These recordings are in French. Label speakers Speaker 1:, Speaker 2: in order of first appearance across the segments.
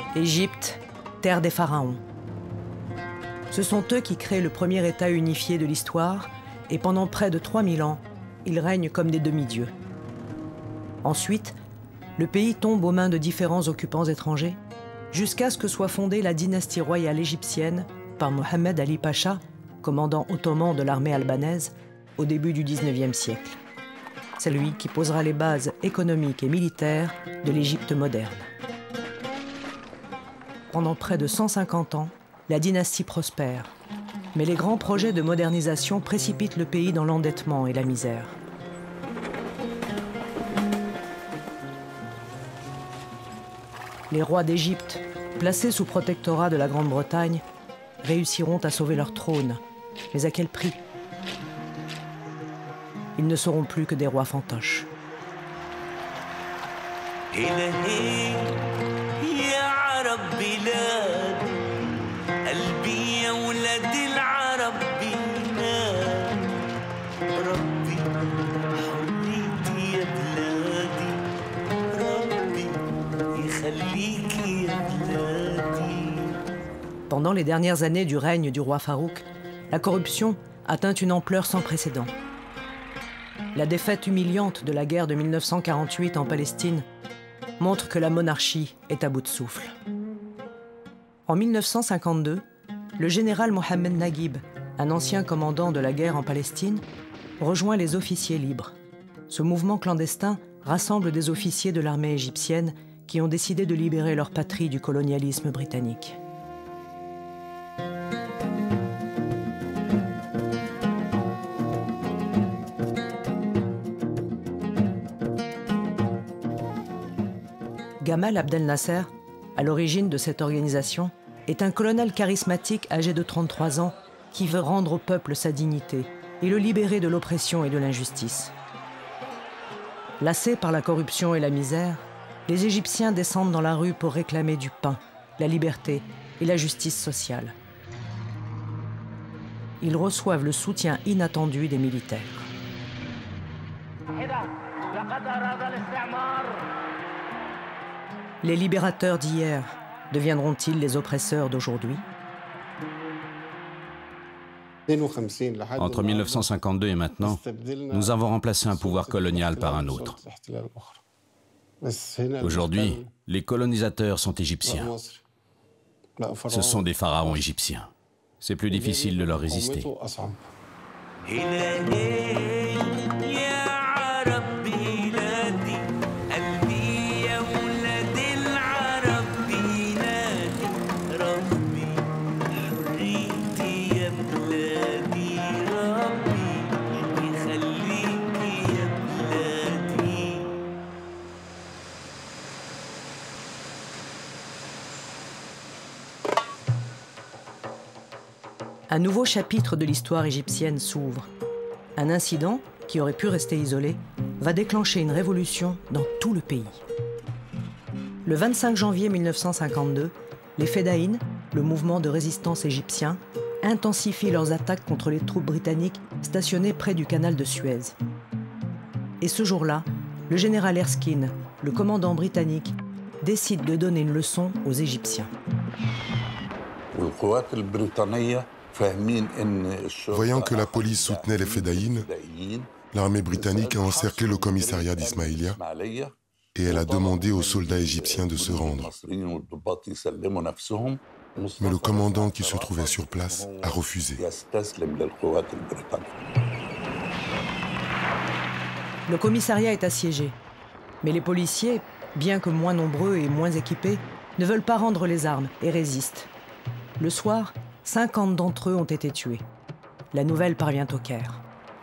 Speaker 1: Égypte, terre des pharaons. Ce sont eux qui créent le premier État unifié de l'histoire et pendant près de 3000 ans, ils règnent comme des demi-dieux. Ensuite, le pays tombe aux mains de différents occupants étrangers jusqu'à ce que soit fondée la dynastie royale égyptienne par Mohammed Ali Pacha, commandant ottoman de l'armée albanaise, au début du XIXe siècle. C'est lui qui posera les bases économiques et militaires de l'Égypte moderne. Pendant près de 150 ans, la dynastie prospère, mais les grands projets de modernisation précipitent le pays dans l'endettement et la misère. Les rois d'Égypte, placés sous protectorat de la Grande-Bretagne, réussiront à sauver leur trône, mais à quel prix? Ils ne seront plus que des rois fantoches. Pendant les dernières années du règne du roi Farouk, la corruption atteint une ampleur sans précédent. La défaite humiliante de la guerre de 1948 en Palestine montre que la monarchie est à bout de souffle. En 1952, le général Mohammed Naguib, un ancien commandant de la guerre en Palestine, rejoint les officiers libres. Ce mouvement clandestin rassemble des officiers de l'armée égyptienne qui ont décidé de libérer leur patrie du colonialisme britannique. Gamal Abdel Nasser, à l'origine de cette organisation, est un colonel charismatique âgé de 33 ans qui veut rendre au peuple sa dignité et le libérer de l'oppression et de l'injustice. Lassés par la corruption et la misère, les Égyptiens descendent dans la rue pour réclamer du pain, la liberté et la justice sociale. Ils reçoivent le soutien inattendu des militaires. Les libérateurs d'hier deviendront-ils les oppresseurs d'aujourd'hui?
Speaker 2: Entre 1952 et maintenant, nous avons remplacé un pouvoir colonial par un autre. Aujourd'hui, les colonisateurs sont égyptiens. Ce sont des pharaons égyptiens. C'est plus difficile de leur résister.
Speaker 1: Un nouveau chapitre de l'histoire égyptienne s'ouvre. Un incident, qui aurait pu rester isolé, va déclencher une révolution dans tout le pays. Le 25 janvier 1952, les Fedayines, le mouvement de résistance égyptien, intensifient leurs attaques contre les troupes britanniques stationnées près du canal de Suez. Et ce jour-là, le général Erskine, le commandant britannique, décide de donner une leçon aux Égyptiens.
Speaker 3: Voyant que la police soutenait les Fedayines, l'armée britannique a encerclé le commissariat d'Ismaïlia et elle a demandé aux soldats égyptiens de se rendre. Mais le commandant qui se trouvait sur place a refusé.
Speaker 1: Le commissariat est assiégé, mais les policiers, bien que moins nombreux et moins équipés, ne veulent pas rendre les armes et résistent. Le soir, 50 d'entre eux ont été tués. La nouvelle parvient au Caire.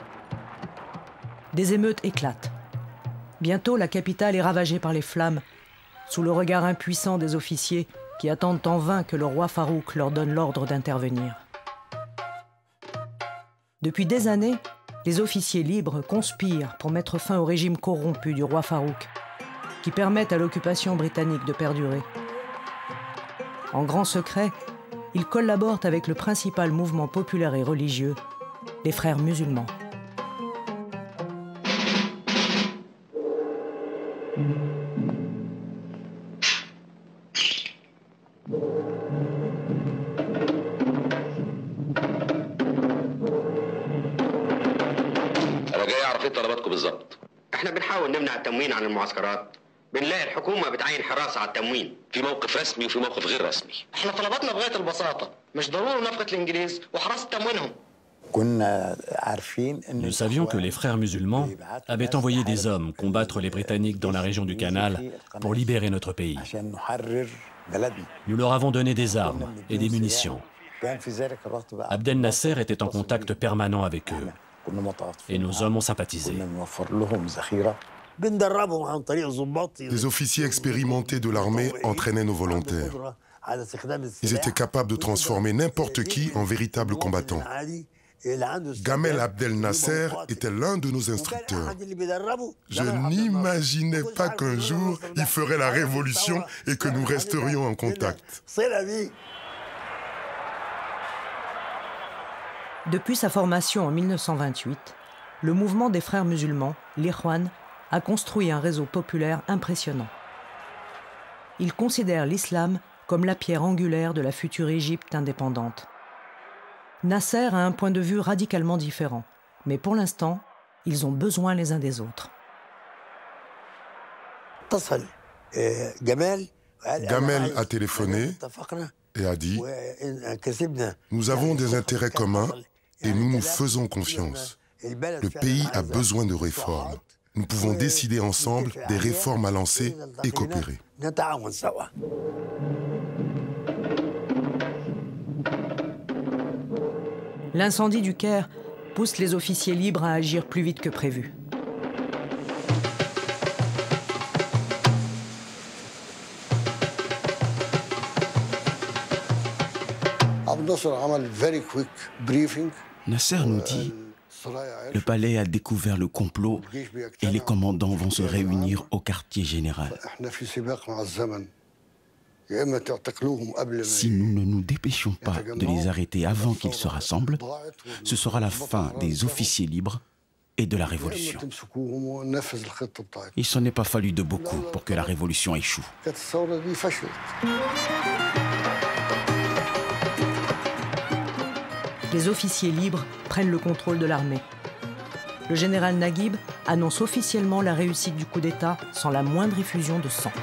Speaker 1: Des émeutes éclatent. Bientôt, la capitale est ravagée par les flammes, sous le regard impuissant des officiers qui attendent en vain que le roi Farouk leur donne l'ordre d'intervenir. Depuis des années, les officiers libres conspirent pour mettre fin au régime corrompu du roi Farouk, qui permet à l'occupation britannique de perdurer. En grand secret, ils collaborent avec le principal mouvement populaire et religieux, les Frères musulmans.
Speaker 4: احنا بنحاول نمنع التموين عن المعسكرات. بنلاقي الحكومة بتعين حراسة على التموين في موقف رسمي وفي موقف غير رسمي. احنا طلباتنا بغاية البساطة، مش ضروري نفقة الإنجليز وحراسة تموينهم.
Speaker 5: Nous savions que les frères musulmans avaient envoyé des hommes combattre les Britanniques dans la région du Canal pour libérer notre pays. Nous leur avons donné des armes et des munitions. Abdel Nasser était en contact permanent avec eux et nos hommes ont sympathisé.
Speaker 3: Des officiers expérimentés de l'armée entraînaient nos volontaires. Ils étaient capables de transformer n'importe qui en véritable combattant. Gamel Abdel Nasser était l'un de nos instructeurs. Je n'imaginais pas qu'un jour, il ferait la révolution et que nous resterions en contact.
Speaker 1: Depuis sa formation en 1928, le mouvement des frères musulmans, l'Ikhwan, a construit un réseau populaire impressionnant. Il considère l'islam comme la pierre angulaire de la future Égypte indépendante. Nasser a un point de vue radicalement différent, mais pour l'instant, ils ont besoin les uns des autres.
Speaker 3: Gamel a téléphoné et a dit « Nous avons des intérêts communs et nous nous faisons confiance. Le pays a besoin de réformes. Nous pouvons décider ensemble des réformes à lancer et coopérer. »
Speaker 1: L'incendie du Caire pousse les officiers libres à agir plus vite que prévu.
Speaker 6: Nasser nous dit « Le palais a découvert le complot et les commandants vont se réunir au quartier général. Si nous ne nous dépêchons pas de les arrêter avant qu'ils se rassemblent, ce sera la fin des officiers libres et de la révolution. » Il s'en est pas fallu de beaucoup pour que la révolution échoue.
Speaker 1: Les officiers libres prennent le contrôle de l'armée. Le général Naguib annonce officiellement la réussite du coup d'État sans la moindre effusion de sang.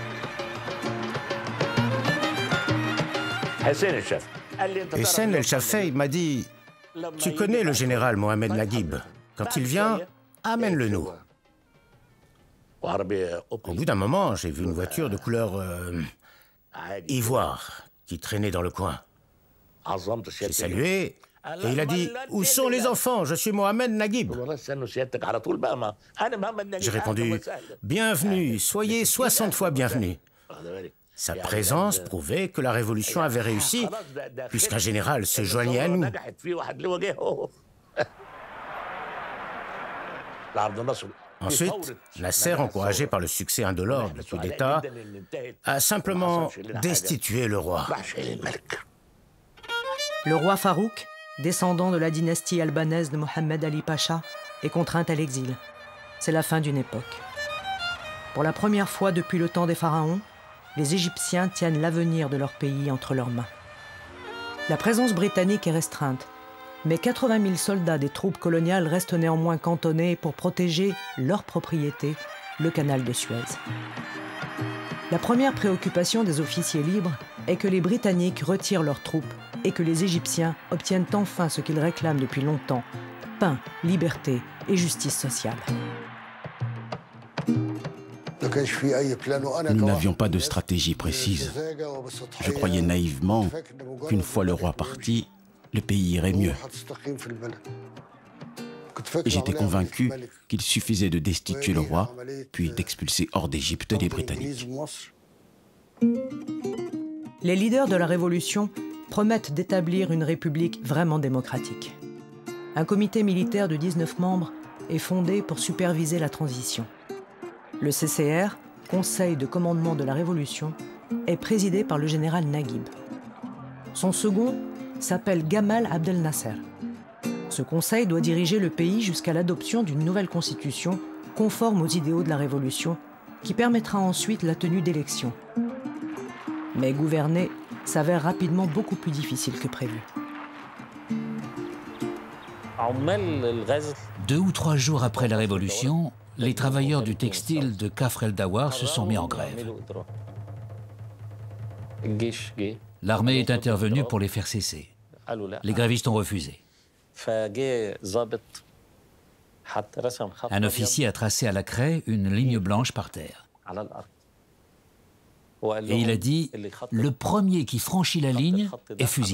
Speaker 7: Hussein El-Shafei m'a dit « Tu connais le général Mohamed Naguib. Quand il vient, amène-le-nous. » Au bout d'un moment, j'ai vu une voiture de couleur ivoire qui traînait dans le coin. J'ai salué et il a dit « Où sont les enfants? Je suis Mohamed Naguib. » J'ai répondu « Bienvenue, soyez 60 fois bienvenus. » Sa présence prouvait que la révolution avait réussi, puisqu'un général se joignait à nous. Ensuite, Nasser, encouragé par le succès indolore du coup d'État, a simplement destitué le roi.
Speaker 1: Le roi Farouk, descendant de la dynastie albanaise de Mohammed Ali Pacha, est contraint à l'exil. C'est la fin d'une époque. Pour la première fois depuis le temps des pharaons, les Égyptiens tiennent l'avenir de leur pays entre leurs mains. La présence britannique est restreinte, mais 80 000 soldats des troupes coloniales restent néanmoins cantonnés pour protéger leur propriété, le canal de Suez. La première préoccupation des officiers libres est que les Britanniques retirent leurs troupes et que les Égyptiens obtiennent enfin ce qu'ils réclament depuis longtemps, paix, liberté et justice sociale.
Speaker 6: Nous n'avions pas de stratégie précise. Je croyais naïvement qu'une fois le roi parti, le pays irait mieux. Et j'étais convaincu qu'il suffisait de destituer le roi, puis d'expulser hors d'Égypte les Britanniques.
Speaker 1: Les leaders de la Révolution promettent d'établir une république vraiment démocratique. Un comité militaire de 19 membres est fondé pour superviser la transition. Le CCR, Conseil de commandement de la Révolution, est présidé par le général Naguib. Son second s'appelle Gamal Abdel Nasser. Ce conseil doit diriger le pays jusqu'à l'adoption d'une nouvelle constitution conforme aux idéaux de la Révolution, qui permettra ensuite la tenue d'élections. Mais gouverner s'avère rapidement beaucoup plus difficile que prévu.
Speaker 8: 2 ou 3 jours après la Révolution, les travailleurs du textile de Kafr el-Dawar se sont mis en grève. L'armée est intervenue pour les faire cesser. Les grévistes ont refusé. Un officier a tracé à la craie une ligne blanche par terre. Et il a dit « Le premier qui franchit la ligne est fusillé ».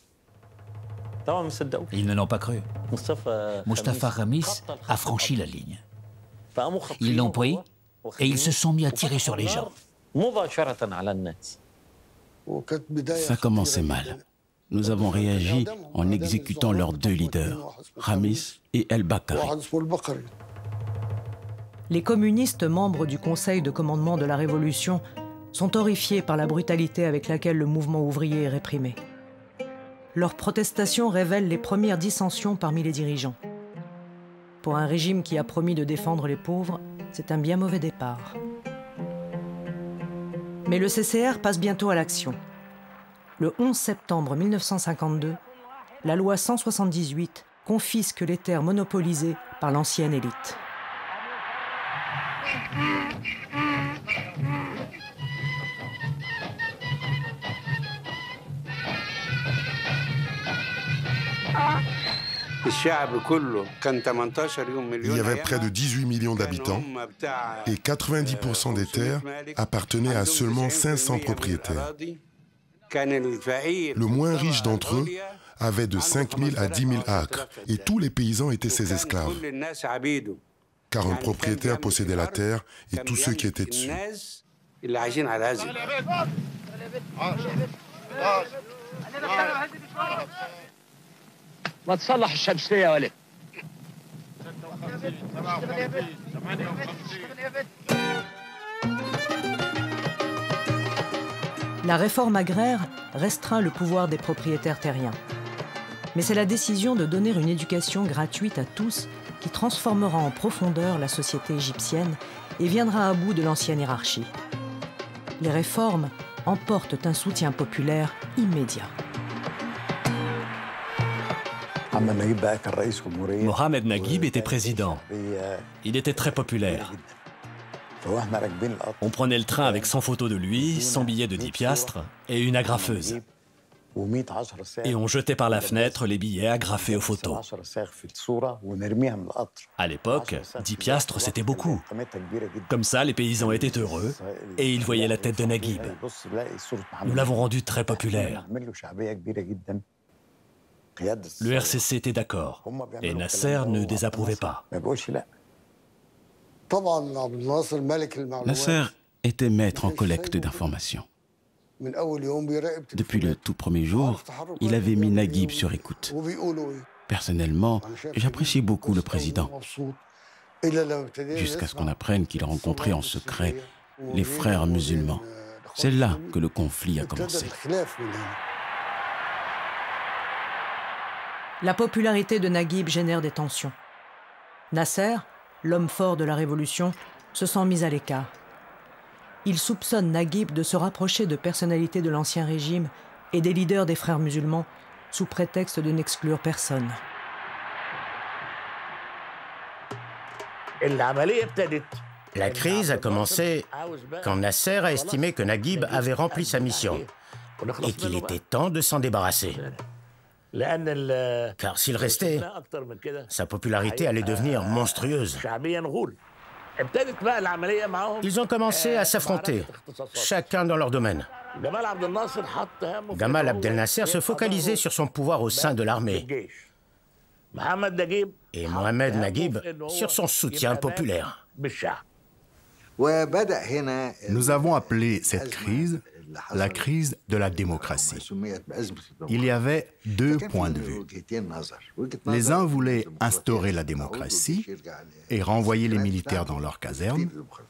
Speaker 8: Ils ne l'ont pas cru. Mustafa Khamis a franchi la ligne. Ils l'ont pris et ils se sont mis à tirer sur les gens.
Speaker 6: Ça commençait mal. Nous avons réagi en exécutant leurs 2 leaders, Khamis et El-Bakari.
Speaker 1: Les communistes membres du Conseil de commandement de la Révolution sont horrifiés par la brutalité avec laquelle le mouvement ouvrier est réprimé. Leurs protestations révèlent les premières dissensions parmi les dirigeants. Pour un régime qui a promis de défendre les pauvres, c'est un bien mauvais départ. Mais le CCR passe bientôt à l'action. Le 11 septembre 1952, la loi 178 confisque les terres monopolisées par l'ancienne élite.
Speaker 3: Il y avait près de 18 millions d'habitants et 90% des terres appartenaient à seulement 500 propriétaires. Le moins riche d'entre eux avait de 5 000 à 10 000 acres et tous les paysans étaient ses esclaves. 40 propriétaires possédaient la terre et tous ceux qui étaient dessus.
Speaker 1: La réforme agraire restreint le pouvoir des propriétaires terriens. Mais c'est la décision de donner une éducation gratuite à tous qui transformera en profondeur la société égyptienne et viendra à bout de l'ancienne hiérarchie. Les réformes emportent un soutien populaire immédiat.
Speaker 5: Mohamed Naguib était président. Il était très populaire. On prenait le train avec 100 photos de lui, 100 billets de 10 piastres et une agrafeuse. Et on jetait par la fenêtre les billets agrafés aux photos. À l'époque, 10 piastres, c'était beaucoup. Comme ça, les paysans étaient heureux et ils voyaient la tête de Naguib. Nous l'avons rendu très populaire. Le RCC était d'accord et Nasser ne désapprouvait pas.
Speaker 6: Nasser était maître en collecte d'informations. Depuis le tout premier jour, il avait mis Naguib sur écoute. Personnellement, j'appréciais beaucoup le président, jusqu'à ce qu'on apprenne qu'il rencontrait en secret les frères musulmans. C'est là que le conflit a commencé.
Speaker 1: La popularité de Naguib génère des tensions. Nasser, l'homme fort de la Révolution, se sent mis à l'écart. Il soupçonne Naguib de se rapprocher de personnalités de l'Ancien Régime et des leaders des frères musulmans sous prétexte de n'exclure personne.
Speaker 7: La crise a commencé quand Nasser a estimé que Naguib avait rempli sa mission et qu'il était temps de s'en débarrasser. Car s'il restait, sa popularité allait devenir monstrueuse. Ils ont commencé à s'affronter, chacun dans leur domaine. Gamal Abdel Nasser se focalisait sur son pouvoir au sein de l'armée et Mohamed Naguib sur son soutien populaire.
Speaker 9: Nous avons appelé cette crise la crise de la démocratie. Il y avait 2 points de vue. Les uns voulaient instaurer la démocratie et renvoyer les militaires dans leurs casernes.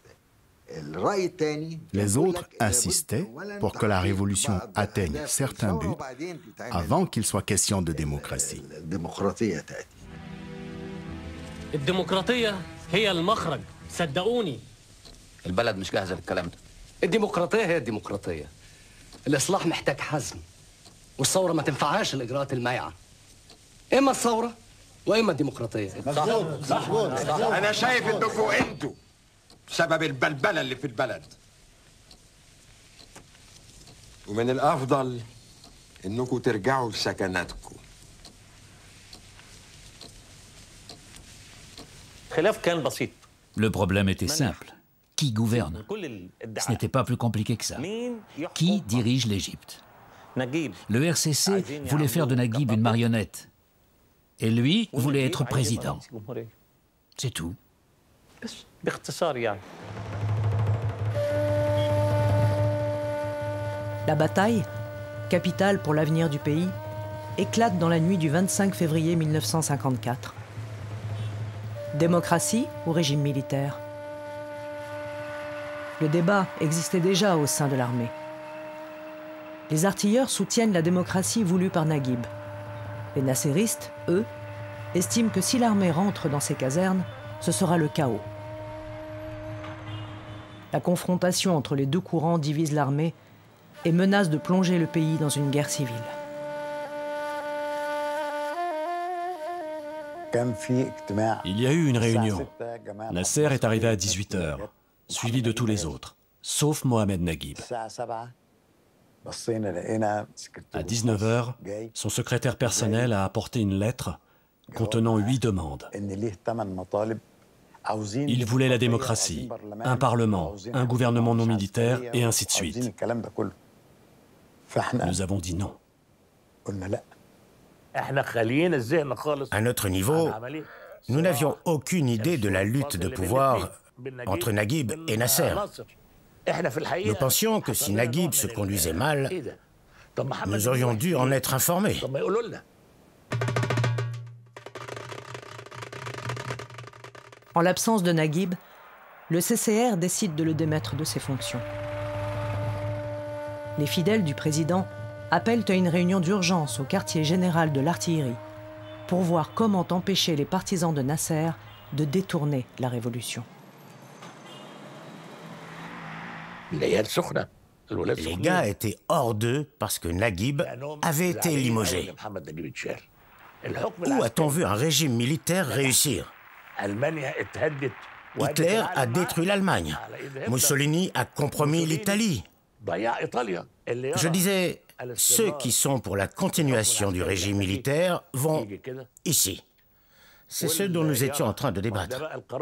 Speaker 9: Les autres insistaient pour que la révolution atteigne certains buts avant qu'il soit question de démocratie.
Speaker 4: البلد مش جاهزة للكلام ده. الديمقراطية هي الديمقراطية. الإصلاح محتاج حزم. والثورة ما تنفعهاش الإجراءات المايعة. إما الثورة
Speaker 10: واما الديمقراطيه صح انا شايف انكم انتوا سبب البلبله اللي في البلد ومن الافضل انكم ترجعوا لسكناتكم.
Speaker 8: Le problème était simple. Qui gouverne? Ce n'était pas plus compliqué que ça. Qui dirige l'Égypte? Le RCC voulait faire de Naguib une marionnette. Et lui voulait être président. C'est tout.
Speaker 1: La bataille, capitale pour l'avenir du pays, éclate dans la nuit du 25 février 1954. Démocratie ou régime militaire? Le débat existait déjà au sein de l'armée. Les artilleurs soutiennent la démocratie voulue par Naguib. Les nasseristes, eux, estiment que si l'armée rentre dans ses casernes, ce sera le chaos. La confrontation entre les deux courants divise l'armée et menace de plonger le pays dans une guerre civile.
Speaker 5: Il y a eu une réunion. Nasser est arrivé à 18h, suivi de tous les autres, sauf Mohamed Naguib. À 19h, son secrétaire personnel a apporté une lettre contenant 8 demandes. Il voulait la démocratie, un parlement, un gouvernement non militaire et ainsi de suite. Nous avons dit non.
Speaker 7: À notre niveau, nous n'avions aucune idée de la lutte de pouvoir entre Naguib et Nasser. Nous pensions que si Naguib se conduisait mal, nous aurions dû en être informés.
Speaker 1: En l'absence de Naguib, le CCR décide de le démettre de ses fonctions. Les fidèles du président appellent à une réunion d'urgence au quartier général de l'artillerie pour voir comment empêcher les partisans de Nasser de détourner la révolution.
Speaker 7: Les gars étaient hors d'eux parce que Naguib avait été limogé. Où a-t-on vu un régime militaire réussir? Hitler a détruit l'Allemagne. Mussolini a compromis l'Italie. Je disais, ceux qui sont pour la continuation du régime militaire vont ici. C'est ce dont nous étions en train de débattre.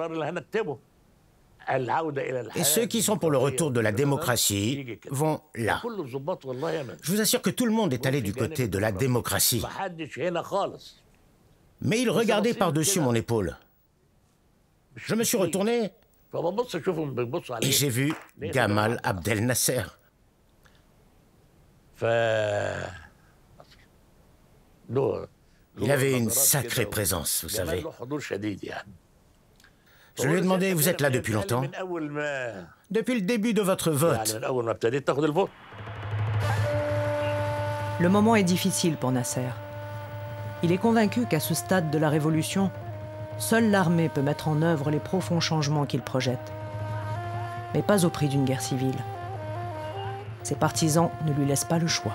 Speaker 7: Et ceux qui sont pour le retour de la démocratie vont là. Je vous assure que tout le monde est allé du côté de la démocratie. Mais ils regardaient par-dessus mon épaule. Je me suis retourné et j'ai vu Gamal Abdel Nasser. Il avait une sacrée présence, vous savez. Je lui ai demandé, vous êtes là depuis longtemps? Depuis le début de votre vote.
Speaker 1: Le moment est difficile pour Nasser. Il est convaincu qu'à ce stade de la révolution, seule l'armée peut mettre en œuvre les profonds changements qu'il projette. Mais pas au prix d'une guerre civile. Ses partisans ne lui laissent pas le choix.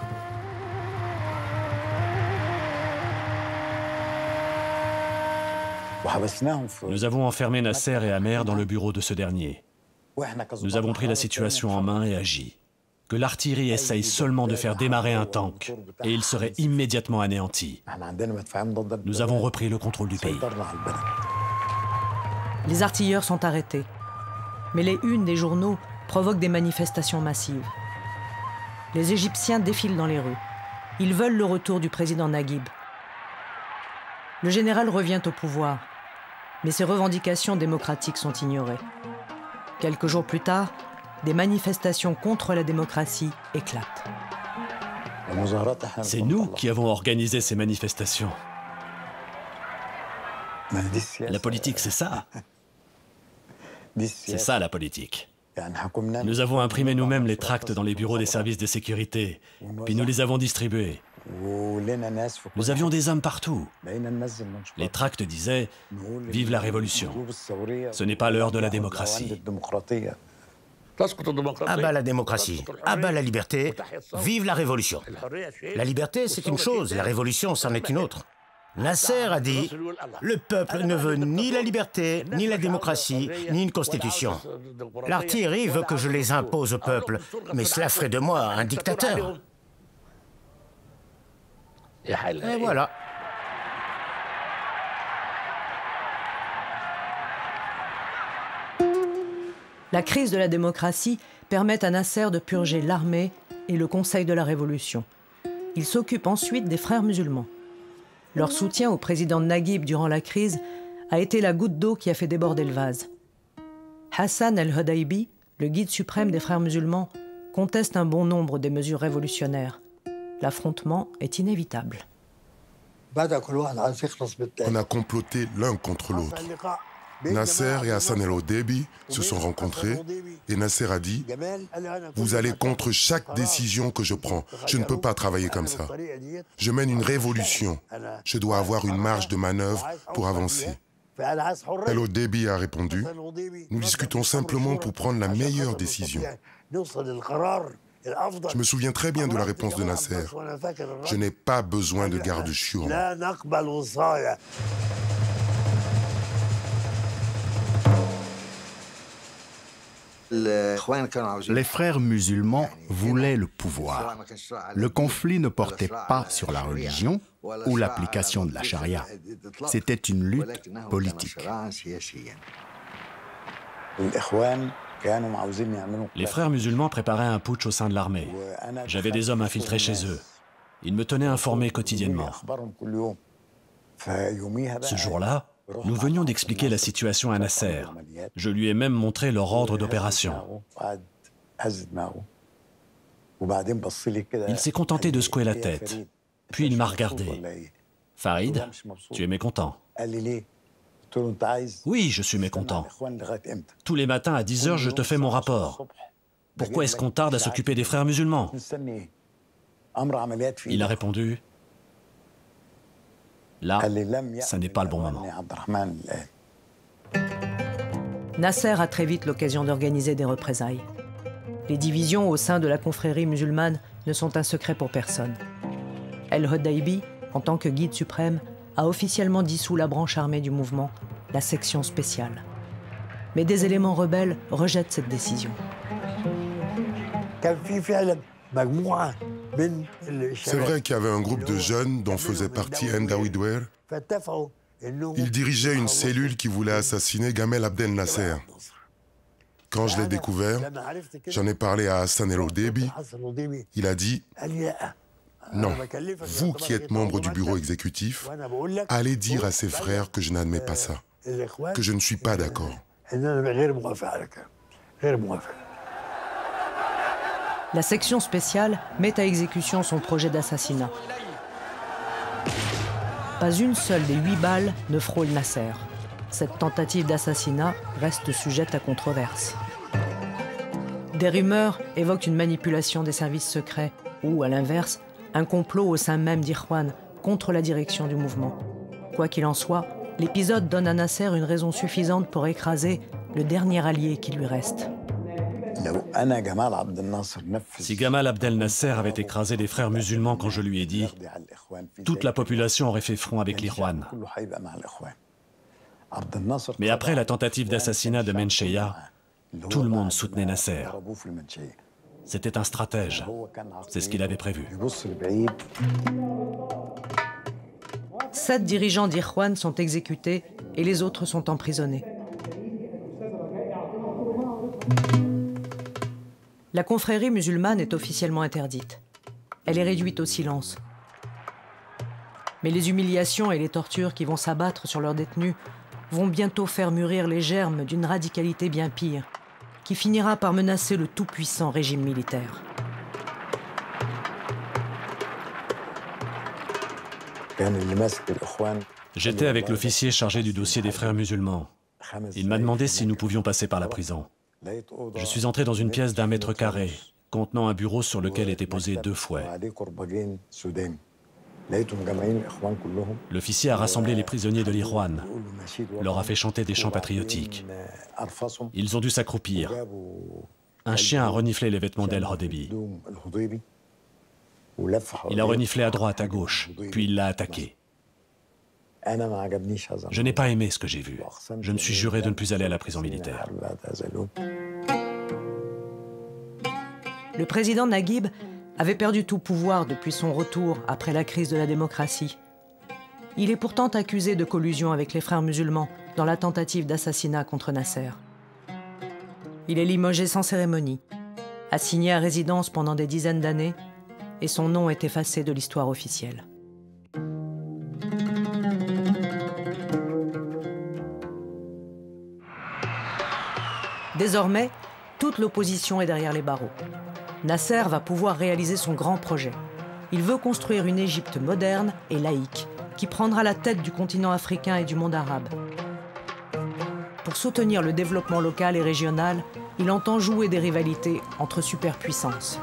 Speaker 5: Nous avons enfermé Nasser et Amer dans le bureau de ce dernier. Nous avons pris la situation en main et agi. Que l'artillerie essaye seulement de faire démarrer un tank et il serait immédiatement anéanti. Nous avons repris le contrôle du pays.
Speaker 1: Les artilleurs sont arrêtés. Mais les unes des journaux provoquent des manifestations massives. Les Égyptiens défilent dans les rues. Ils veulent le retour du président Naguib. Le général revient au pouvoir, mais ses revendications démocratiques sont ignorées. Quelques jours plus tard, des manifestations contre la démocratie éclatent.
Speaker 5: C'est nous qui avons organisé ces manifestations. La politique, c'est ça. C'est ça, la politique. Nous avons imprimé nous-mêmes les tracts dans les bureaux des services de sécurité, puis nous les avons distribués. Nous avions des hommes partout. Les tracts disaient « Vive la révolution ». Ce n'est pas l'heure de la démocratie.
Speaker 7: À bas la démocratie, à bas la liberté, vive la révolution. La liberté, c'est une chose, la révolution, c'en est une autre. Nasser a dit « Le peuple ne veut ni la liberté, ni la démocratie, ni une constitution. L'artillerie veut que je les impose au peuple, mais cela ferait de moi un dictateur. » Et voilà.
Speaker 1: La crise de la démocratie permet à Nasser de purger l'armée et le Conseil de la Révolution. Il s'occupe ensuite des frères musulmans. Leur soutien au président Naguib durant la crise a été la goutte d'eau qui a fait déborder le vase. Hassan el-Hodaybi, le guide suprême des frères musulmans, conteste un bon nombre des mesures révolutionnaires. L'affrontement est inévitable.
Speaker 3: On a comploté l'un contre l'autre. Nasser et Hassan el-Hodaybi se sont rencontrés et Nasser a dit « Vous allez contre chaque décision que je prends. Je ne peux pas travailler comme ça. Je mène une révolution. Je dois avoir une marge de manœuvre pour avancer. » El-Hodaybi a répondu « Nous discutons simplement pour prendre la meilleure décision. » Je me souviens très bien de la réponse de Nasser. « Je n'ai pas besoin de garde-chiourme. »
Speaker 9: Les frères musulmans voulaient le pouvoir. Le conflit ne portait pas sur la religion ou l'application de la charia. C'était une lutte politique.
Speaker 5: Les frères musulmans préparaient un putsch au sein de l'armée. J'avais des hommes infiltrés chez eux. Ils me tenaient informé quotidiennement. Ce jour-là, nous venions d'expliquer la situation à Nasser. Je lui ai même montré leur ordre d'opération. Il s'est contenté de secouer la tête. Puis il m'a regardé. « Farid, tu es mécontent ?» « Oui, je suis mécontent. Tous les matins à 10 h, je te fais mon rapport. Pourquoi est-ce qu'on tarde à s'occuper des frères musulmans ?» Il a répondu « Là, ça n'est pas le bon moment. »
Speaker 1: Nasser a très vite l'occasion d'organiser des représailles. Les divisions au sein de la confrérie musulmane ne sont un secret pour personne. El-Hodaybi, en tant que guide suprême, a officiellement dissous la branche armée du mouvement, la section spéciale. Mais des éléments rebelles rejettent cette décision.
Speaker 3: C'est vrai qu'il y avait un groupe de jeunes dont faisait partie Hendaoui Douer. Il dirigeait une cellule qui voulait assassiner Gamel Abdel Nasser. Quand je l'ai découvert, j'en ai parlé à Hassan el-Hodaybi. Il a dit « Non, vous qui êtes membre du bureau exécutif, allez dire à ses frères que je n'admets pas ça, que je ne suis pas d'accord. »
Speaker 1: La section spéciale met à exécution son projet d'assassinat. Pas une seule des 8 balles ne frôle Nasser. Cette tentative d'assassinat reste sujette à controverse. Des rumeurs évoquent une manipulation des services secrets ou, à l'inverse, un complot au sein même d'Ikhwan contre la direction du mouvement. Quoi qu'il en soit, l'épisode donne à Nasser une raison suffisante pour écraser le dernier allié qui lui reste.
Speaker 5: Si Gamal Abdel Nasser avait écrasé les frères musulmans quand je lui ai dit, toute la population aurait fait front avec l'Ikhwan. Mais après la tentative d'assassinat de Mencheia, tout le monde soutenait Nasser. C'était un stratège. C'est ce qu'il avait prévu.
Speaker 1: 7 dirigeants d'Ikhwan sont exécutés et les autres sont emprisonnés. La confrérie musulmane est officiellement interdite. Elle est réduite au silence. Mais les humiliations et les tortures qui vont s'abattre sur leurs détenus vont bientôt faire mûrir les germes d'une radicalité bien pire, qui finira par menacer le tout-puissant régime militaire.
Speaker 5: J'étais avec l'officier chargé du dossier des frères musulmans. Il m'a demandé si nous pouvions passer par la prison. Je suis entré dans une pièce d'1 mètre carré, contenant un bureau sur lequel étaient posés 2 fouets. L'officier a rassemblé les prisonniers de l'Ikhwan, leur a fait chanter des chants patriotiques. Ils ont dû s'accroupir. Un chien a reniflé les vêtements d'El-Hodaybi. Il a reniflé à droite, à gauche, puis il l'a attaqué. Je n'ai pas aimé ce que j'ai vu. Je me suis juré de ne plus aller à la prison militaire.
Speaker 1: Le président Naguib avait perdu tout pouvoir depuis son retour après la crise de la démocratie. Il est pourtant accusé de collusion avec les frères musulmans dans la tentative d'assassinat contre Nasser. Il est limogé sans cérémonie, assigné à résidence pendant des dizaines d'années, et son nom est effacé de l'histoire officielle. Désormais, toute l'opposition est derrière les barreaux. Nasser va pouvoir réaliser son grand projet. Il veut construire une Égypte moderne et laïque, qui prendra la tête du continent africain et du monde arabe. Pour soutenir le développement local et régional, il entend jouer des rivalités entre superpuissances.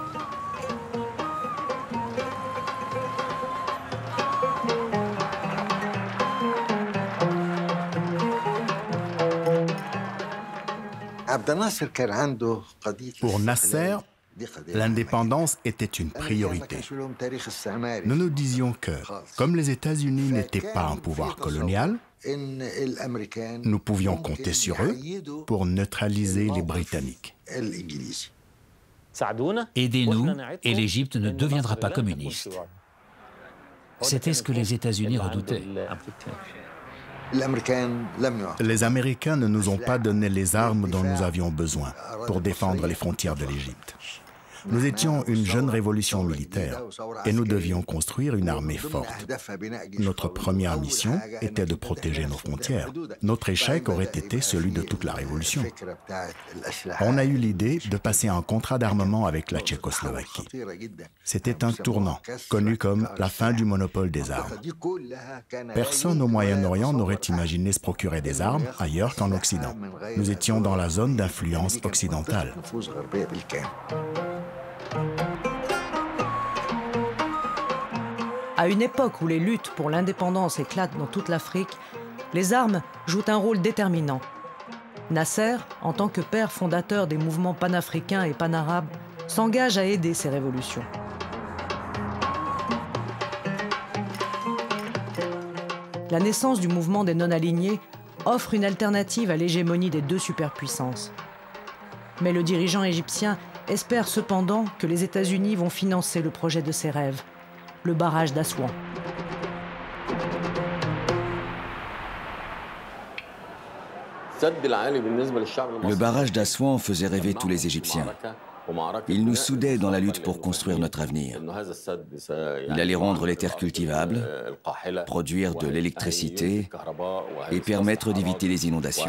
Speaker 9: Pour Nasser, l'indépendance était une priorité. Nous nous disions que, comme les États-Unis n'étaient pas un pouvoir colonial, nous pouvions compter sur eux pour neutraliser les Britanniques.
Speaker 8: Aidez-nous et l'Égypte ne deviendra pas communiste. C'était ce que les États-Unis redoutaient.
Speaker 9: Les Américains ne nous ont pas donné les armes dont nous avions besoin pour défendre les frontières de l'Égypte. Nous étions une jeune révolution militaire et nous devions construire une armée forte. Notre première mission était de protéger nos frontières. Notre échec aurait été celui de toute la révolution. On a eu l'idée de passer un contrat d'armement avec la Tchécoslovaquie. C'était un tournant, connu comme la fin du monopole des armes. Personne au Moyen-Orient n'aurait imaginé se procurer des armes ailleurs qu'en Occident. Nous étions dans la zone d'influence occidentale.
Speaker 1: À une époque où les luttes pour l'indépendance éclatent dans toute l'Afrique, les armes jouent un rôle déterminant. Nasser, en tant que père fondateur des mouvements panafricains et panarabes, s'engage à aider ces révolutions. La naissance du mouvement des non-alignés offre une alternative à l'hégémonie des deux superpuissances. Mais le dirigeant égyptien espère cependant que les États-Unis vont financer le projet de ses rêves, le barrage d'Assouan.
Speaker 11: Le barrage d'Assouan faisait rêver tous les Égyptiens. Il nous soudait dans la lutte pour construire notre avenir. Il allait rendre les terres cultivables, produire de l'électricité et permettre d'éviter les inondations.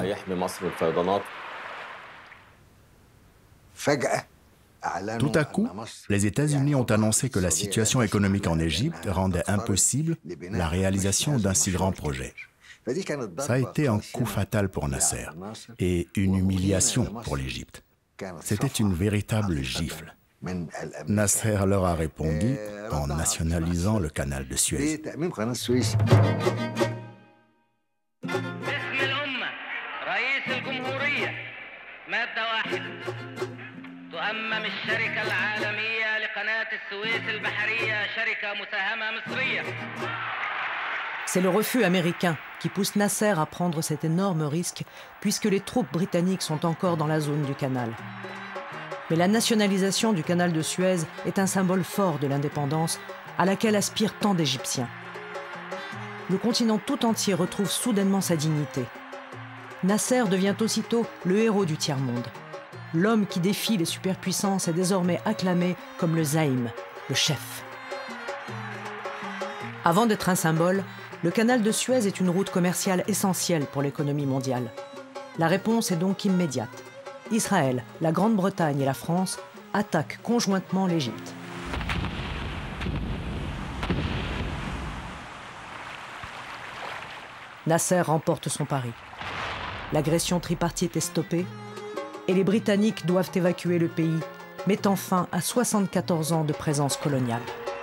Speaker 9: Tout à coup, les États-Unis ont annoncé que la situation économique en Égypte rendait impossible la réalisation d'un si grand projet. Ça a été un coup fatal pour Nasser et une humiliation pour l'Égypte. C'était une véritable gifle. Nasser leur a répondu en nationalisant le canal de Suez.
Speaker 1: C'est le refus américain qui pousse Nasser à prendre cet énorme risque puisque les troupes britanniques sont encore dans la zone du canal. Mais la nationalisation du canal de Suez est un symbole fort de l'indépendance à laquelle aspirent tant d'Égyptiens. Le continent tout entier retrouve soudainement sa dignité. Nasser devient aussitôt le héros du tiers-monde. L'homme qui défie les superpuissances est désormais acclamé comme le zaïm, le chef. Avant d'être un symbole, le canal de Suez est une route commerciale essentielle pour l'économie mondiale. La réponse est donc immédiate. Israël, la Grande-Bretagne et la France attaquent conjointement l'Égypte. Nasser remporte son pari. L'agression tripartite est stoppée et les Britanniques doivent évacuer le pays, mettant fin à 74 ans de présence coloniale.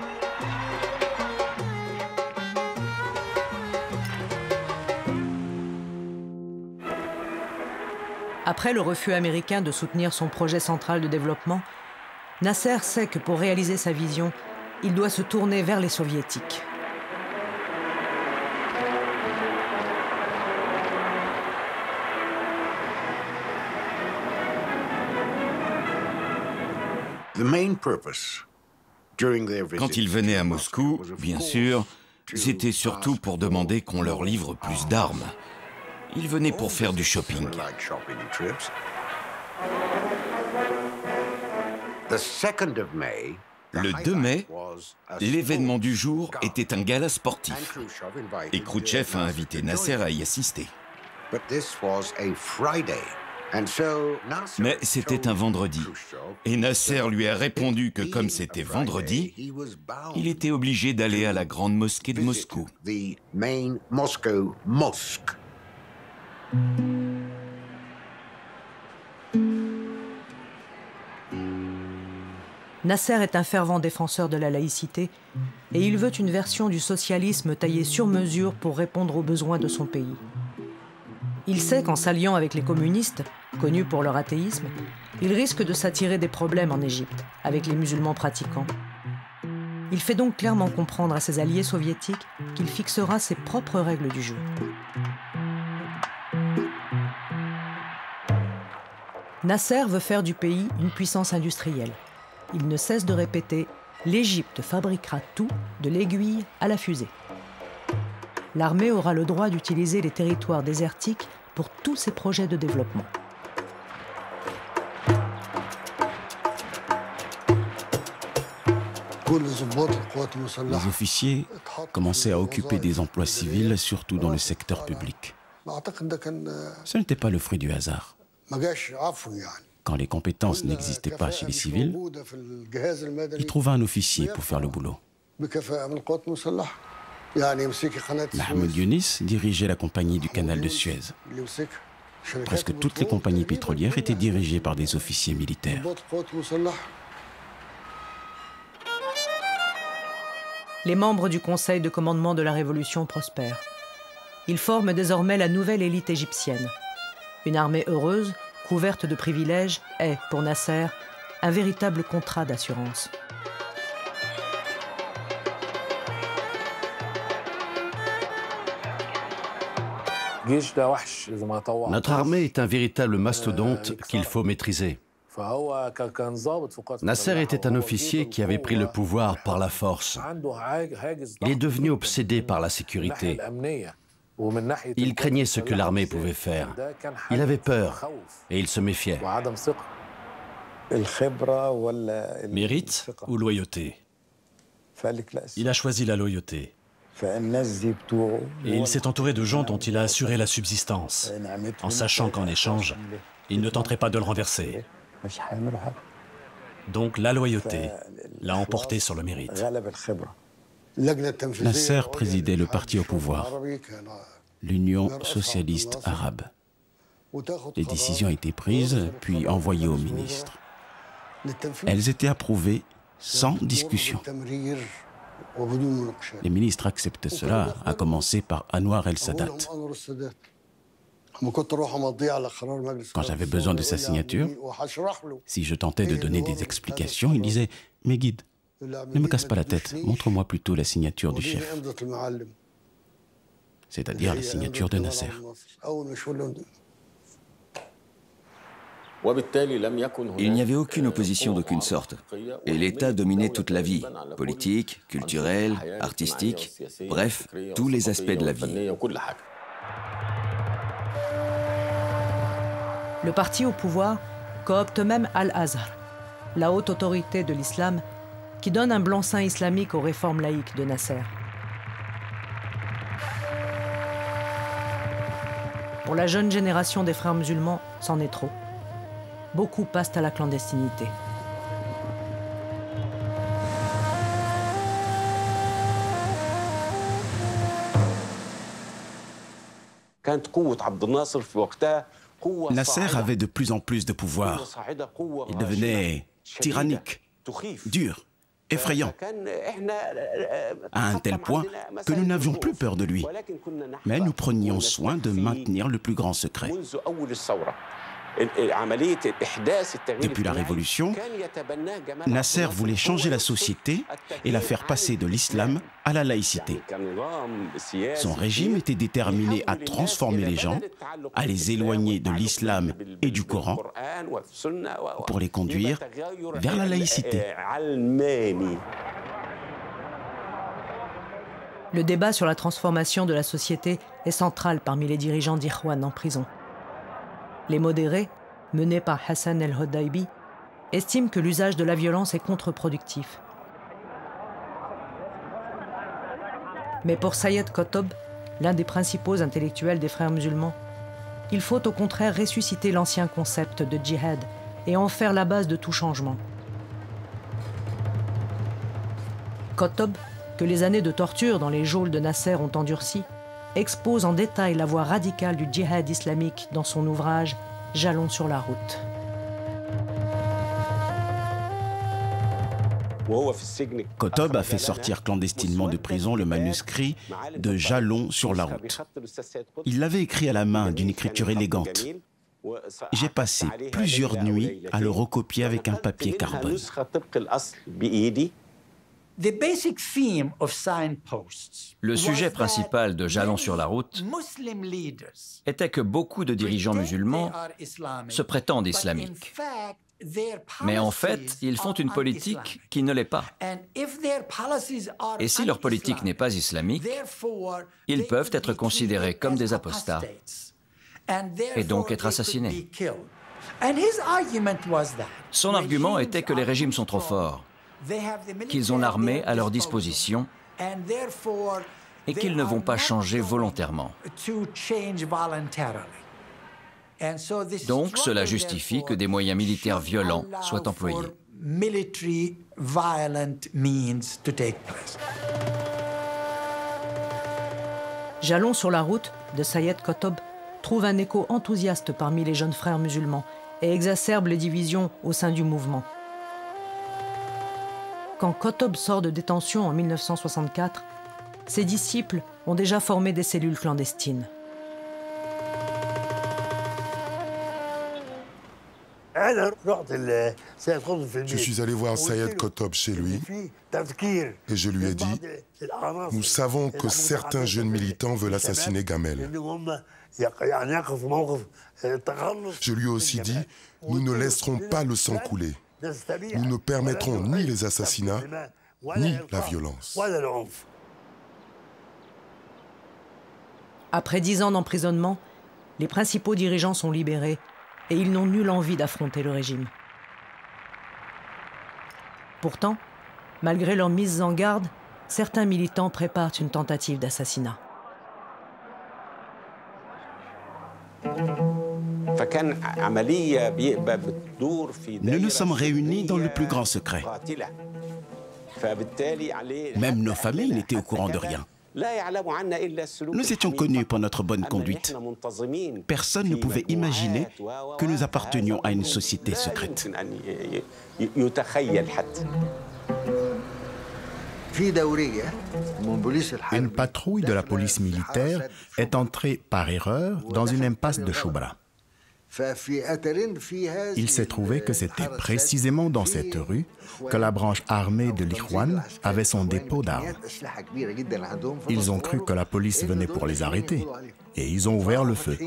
Speaker 1: Après le refus américain de soutenir son projet central de développement, Nasser sait que pour réaliser sa vision, il doit se tourner vers les soviétiques.
Speaker 12: Quand ils venaient à Moscou, bien sûr, c'était surtout pour demander qu'on leur livre plus d'armes. Ils venaient pour faire du shopping. Le 2 mai, l'événement du jour était un gala sportif. Et Khrouchtchev a invité Nasser à y assister. Mais c'était un vendredi. Et Nasser lui a répondu que comme c'était vendredi, il était obligé d'aller à la grande mosquée de Moscou.
Speaker 1: Nasser est un fervent défenseur de la laïcité et il veut une version du socialisme taillée sur mesure pour répondre aux besoins de son pays. Il sait qu'en s'alliant avec les communistes, connus pour leur athéisme, il risque de s'attirer des problèmes en Égypte, avec les musulmans pratiquants. Il fait donc clairement comprendre à ses alliés soviétiques qu'il fixera ses propres règles du jeu. Nasser veut faire du pays une puissance industrielle. Il ne cesse de répéter « L'Égypte fabriquera tout, de l'aiguille à la fusée ». L'armée aura le droit d'utiliser les territoires désertiques pour tous ses projets de développement.
Speaker 6: Les officiers commençaient à occuper des emplois civils, surtout dans le secteur public. Ce n'était pas le fruit du hasard. Quand les compétences n'existaient pas chez les civils, il trouva un officier pour faire le boulot. Mahmoud Younis dirigeait la compagnie du canal de Suez. Presque toutes les compagnies pétrolières étaient dirigées par des officiers militaires.
Speaker 1: Les membres du conseil de commandement de la Révolution prospèrent. Ils forment désormais la nouvelle élite égyptienne. Une armée heureuse, couverte de privilèges, est, pour Nasser, un véritable contrat d'assurance.
Speaker 5: Notre armée est un véritable mastodonte qu'il faut maîtriser. Nasser était un officier qui avait pris le pouvoir par la force. Il est devenu obsédé par la sécurité. Il craignait ce que l'armée pouvait faire. Il avait peur et il se méfiait. Mérite ou loyauté? Il a choisi la loyauté. Et il s'est entouré de gens dont il a assuré la subsistance, en sachant qu'en échange, il ne tenterait pas de le renverser. Donc la loyauté l'a emporté sur le mérite.
Speaker 6: Nasser présidait le parti au pouvoir, l'Union socialiste arabe. Les décisions étaient prises, puis envoyées aux ministres. Elles étaient approuvées sans discussion. Les ministres acceptent cela, à commencer par Anwar el-Sadat. Quand j'avais besoin de sa signature, si je tentais de donner des explications, il disait « Mais guide, ne me casse pas la tête, montre-moi plutôt la signature du chef. » C'est-à-dire la signature de Nasser.
Speaker 11: Il n'y avait aucune opposition d'aucune sorte. Et l'État dominait toute la vie, politique, culturelle, artistique, bref, tous les aspects de la vie.
Speaker 1: Le parti au pouvoir coopte même Al-Azhar, la haute autorité de l'islam, qui donne un blanc-seing islamique aux réformes laïques de Nasser. Pour la jeune génération des frères musulmans, c'en est trop. Beaucoup passent à la clandestinité.
Speaker 6: Nasser avait de plus en plus de pouvoir. Il devenait tyrannique, dur, effrayant, à un tel point que nous n'avions plus peur de lui. Mais nous prenions soin de maintenir le plus grand secret. Depuis la Révolution, Nasser voulait changer la société et la faire passer de l'islam à la laïcité. Son régime était déterminé à transformer les gens, à les éloigner de l'islam et du Coran pour les conduire vers la laïcité.
Speaker 1: Le débat sur la transformation de la société est central parmi les dirigeants d'Ikhwan en prison. Les modérés, menés par Hassan el-Hodaybi, estiment que l'usage de la violence est contre-productif. Mais pour Sayed Qutb, l'un des principaux intellectuels des frères musulmans, il faut au contraire ressusciter l'ancien concept de djihad et en faire la base de tout changement. Qutb, que les années de torture dans les geôles de Nasser ont endurci, expose en détail la voie radicale du djihad islamique dans son ouvrage « Jalons sur la route ».
Speaker 6: Qutb a fait sortir clandestinement de prison le manuscrit de Jalons sur la route. Il l'avait écrit à la main d'une écriture élégante. J'ai passé plusieurs nuits à le recopier avec un papier carbone.
Speaker 8: Le sujet principal de Jalons sur la route était que beaucoup de dirigeants musulmans se prétendent islamiques. Mais en fait, ils font une politique qui ne l'est pas. Et si leur politique n'est pas islamique, ils peuvent être considérés comme des apostats et donc être assassinés. Son argument était que les régimes sont trop forts, qu'ils ont l'armée à leur disposition et qu'ils ne vont pas changer volontairement. Donc, cela justifie que des moyens militaires violents soient employés.
Speaker 1: Jalons sur la route de Sayed Qutb trouve un écho enthousiaste parmi les jeunes frères musulmans et exacerbe les divisions au sein du mouvement. Quand Qutb sort de détention en 1964, ses disciples ont déjà formé des cellules clandestines.
Speaker 3: Je suis allé voir Sayed Qutb chez lui et je lui ai dit « Nous savons que certains jeunes militants veulent assassiner Gamel. » Je lui ai aussi dit « Nous ne laisserons pas le sang couler. Nous ne permettrons ni les assassinats, ni la violence. »
Speaker 1: Après 10 ans d'emprisonnement, les principaux dirigeants sont libérés et ils n'ont nulle envie d'affronter le régime. Pourtant, malgré leur mise en garde, certains militants préparent une tentative d'assassinat.
Speaker 6: Nous nous sommes réunis dans le plus grand secret. Même nos familles n'étaient au courant de rien. Nous étions connus pour notre bonne conduite. Personne ne pouvait imaginer que nous appartenions à une société secrète.
Speaker 9: Une patrouille de la police militaire est entrée par erreur dans une impasse de Choubra. Il s'est trouvé que c'était précisément dans cette rue que la branche armée de l'Ikhwan avait son dépôt d'armes. Ils ont cru que la police venait pour les arrêter et ils ont ouvert le feu.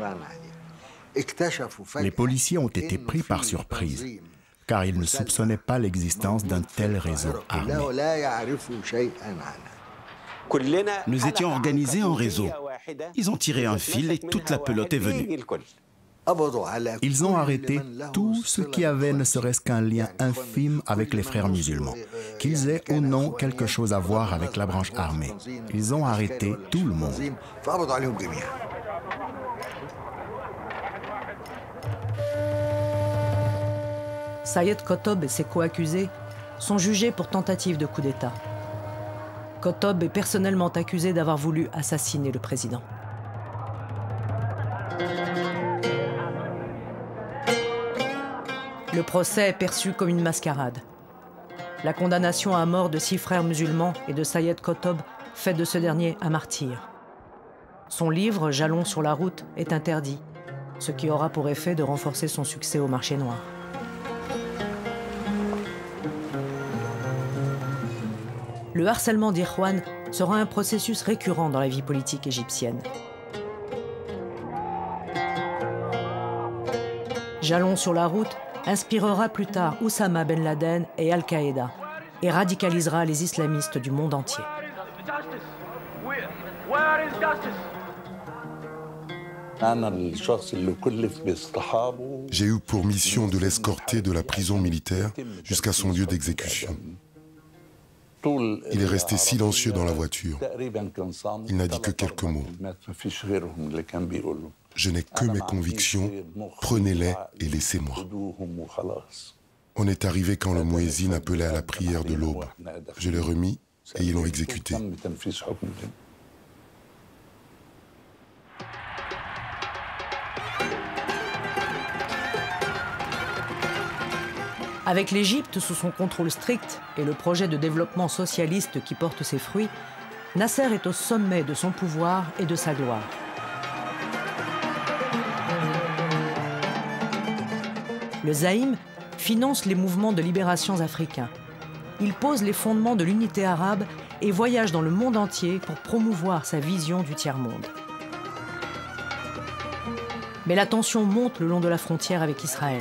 Speaker 9: Les policiers ont été pris par surprise car ils ne soupçonnaient pas l'existence d'un tel réseau armé.
Speaker 6: Nous étions organisés en réseau. Ils ont tiré un fil et toute la pelote est venue.
Speaker 9: Ils ont arrêté tous ceux qui avaient ne serait-ce qu'un lien infime avec les frères musulmans, qu'ils aient ou non quelque chose à voir avec la branche armée. Ils ont arrêté tout le monde.
Speaker 1: Sayed Qutb et ses co-accusés sont jugés pour tentative de coup d'État. Qutb est personnellement accusé d'avoir voulu assassiner le président. Le procès est perçu comme une mascarade. La condamnation à mort de 6 frères musulmans et de Sayed Qutb fait de ce dernier un martyr. Son livre, Jalons sur la route, est interdit ce qui aura pour effet de renforcer son succès au marché noir. Le harcèlement d'Ikhwan sera un processus récurrent dans la vie politique égyptienne. Jalon sur la route inspirera plus tard Oussama Ben Laden et Al-Qaïda et radicalisera les islamistes du monde entier.
Speaker 3: J'ai eu pour mission de l'escorter de la prison militaire jusqu'à son lieu d'exécution. Il est resté silencieux dans la voiture. Il n'a dit que quelques mots. Je n'ai que mes convictions, prenez-les et laissez-moi. On est arrivé quand le muezzin appelait à la prière de l'aube. Je l'ai remis et ils l'ont exécuté.
Speaker 1: Avec l'Égypte sous son contrôle strict et le projet de développement socialiste qui porte ses fruits, Nasser est au sommet de son pouvoir et de sa gloire. Le Zaïm finance les mouvements de libération africains. Il pose les fondements de l'unité arabe et voyage dans le monde entier pour promouvoir sa vision du tiers-monde. Mais la tension monte le long de la frontière avec Israël.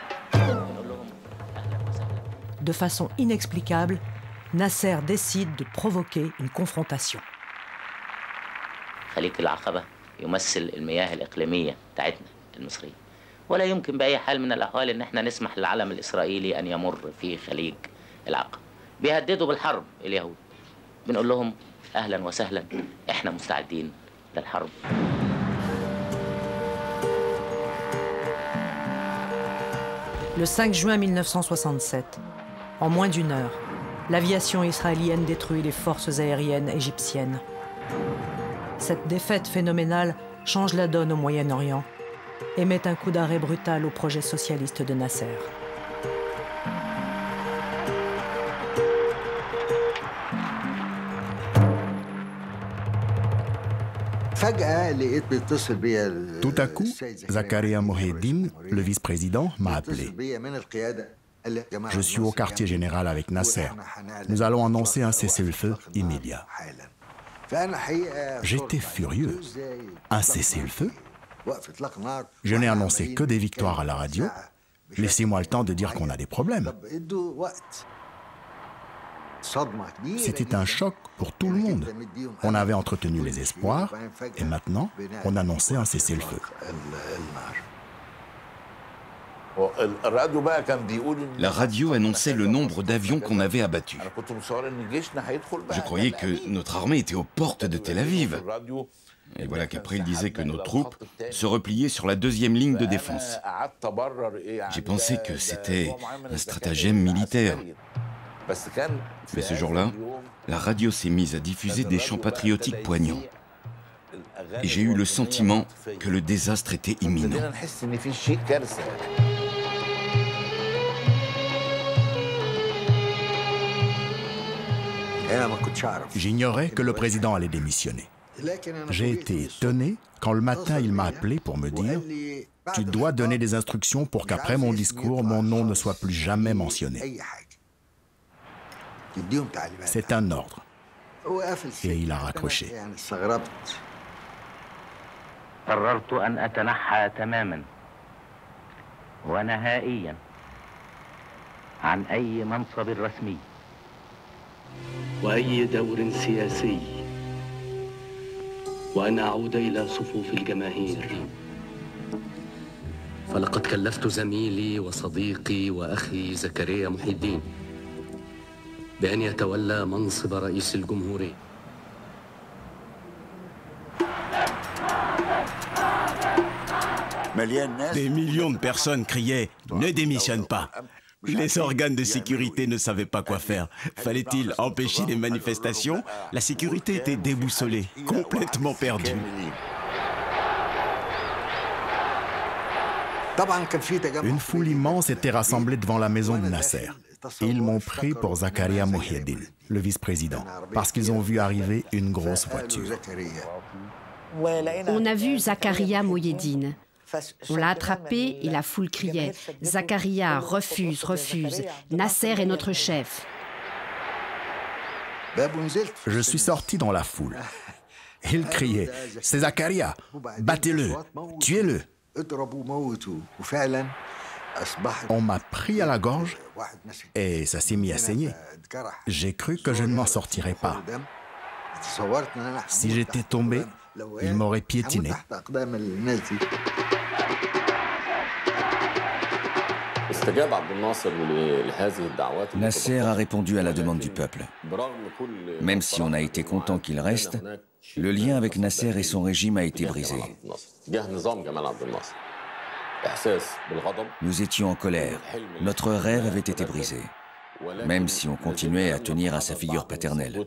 Speaker 1: De façon inexplicable, Nasser décide de provoquer une confrontation.
Speaker 13: خليج العقبة يمثل المياه الإقليمية بتاعتنا المصرية. ولا يمكن بأي حال من الأحوال إن احنا نسمح للعلم الإسرائيلي أن يمر في خليج العقبة. بيهددوا بالحرب اليهود. بنقول لهم أهلا وسهلا احنا مستعدين للحرب.
Speaker 1: Le 5 juin 1967, en moins d'une heure, l'aviation israélienne détruit les forces aériennes égyptiennes. Cette défaite phénoménale change la donne au Moyen-Orient et met un coup d'arrêt brutal au projet socialiste de Nasser.
Speaker 9: Tout à coup, Zakaria Mohiuddin, le vice-président, m'a appelé. Je suis au quartier général avec Nasser. Nous allons annoncer un cessez-le-feu immédiat. J'étais furieux. Un cessez-le-feu? Je n'ai annoncé que des victoires à la radio. Laissez-moi le temps de dire qu'on a des problèmes. C'était un choc pour tout le monde. On avait entretenu les espoirs et maintenant, on annonçait un cessez-le-feu.
Speaker 12: La radio annonçait le nombre d'avions qu'on avait abattus. Je croyais que notre armée était aux portes de Tel Aviv. Et voilà qu'après, il disait que nos troupes se repliaient sur la deuxième ligne de défense. J'ai pensé que c'était un stratagème militaire. Mais ce jour-là, la radio s'est mise à diffuser des chants patriotiques poignants. Et j'ai eu le sentiment que le désastre était imminent.
Speaker 9: J'ignorais que le président allait démissionner. J'ai été étonné quand le matin il m'a appelé pour me dire « Tu dois donner des instructions pour qu'après mon discours, mon nom ne soit plus jamais mentionné. » C'est un ordre. Et il a raccroché.
Speaker 13: قررت أن أتنحى تماما ونهائيا عن أي منصب رسمي
Speaker 14: وأي دور سياسي وأن أعود إلى صفوف الجماهير فلقد كلفت زميلي وصديقي وأخي زكريا محي الدين بأن يتولى منصب رئيس الجمهورية.
Speaker 6: Des millions de personnes criaient « Ne démissionne pas !» Les organes de sécurité ne savaient pas quoi faire. Fallait-il empêcher les manifestations? La sécurité était déboussolée, complètement perdue.
Speaker 9: Une foule immense était rassemblée devant la maison de Nasser. Ils m'ont pris pour Zakaria Mohiuddin, le vice-président, parce qu'ils ont vu arriver une grosse voiture.
Speaker 15: On a vu Zakaria Mohiuddin. On l'a attrapé et la foule criait « Zakaria, refuse, refuse. Nasser est notre chef. »
Speaker 9: Je suis sorti dans la foule. Il criait « C'est Zakaria, battez-le, tuez-le !» On m'a pris à la gorge et ça s'est mis à saigner. J'ai cru que je ne m'en sortirais pas. Si j'étais tombé, il m'aurait piétiné.
Speaker 11: Nasser a répondu à la demande du peuple. Même si on a été content qu'il reste, le lien avec Nasser et son régime a été brisé. Nous étions en colère. Notre rêve avait été brisé, même si on continuait à tenir à sa figure paternelle.